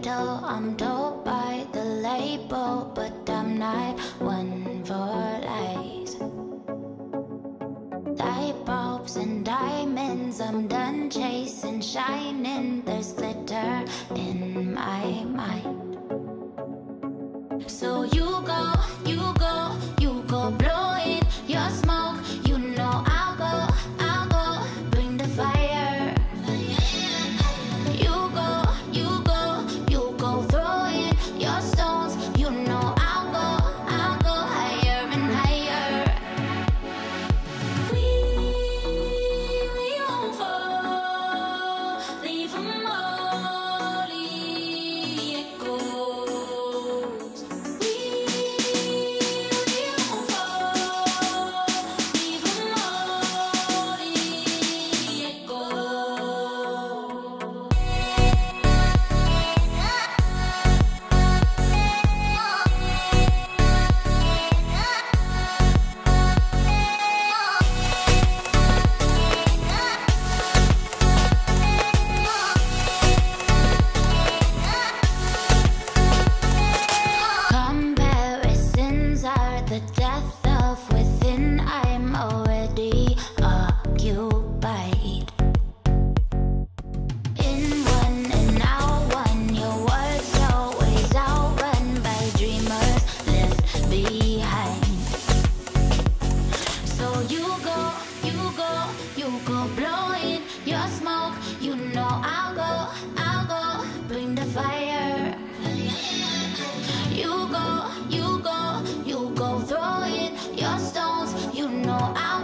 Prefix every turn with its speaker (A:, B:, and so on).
A: title, I'm told by the label, but I'm not one for lies. Light bulbs and diamonds, I'm done chasing, shining. There's glitter in my mind. So you go, you go, you go, blowing your smoke. You know I'll go, bring the fire. You go, you go, you go, throwing your stones. You know I'll go higher and higher. We won't fall, leave 'em all echoes. We won't fall, leave 'em all Comparisons are the death of within. I'm already occupied. In one and out one, your words always outrun by dreamers left behind. So you go, you go, you go, blowing your smoke. You know I'll go, bring the fire. You go, you go, you go, throwing your stones. You know I'll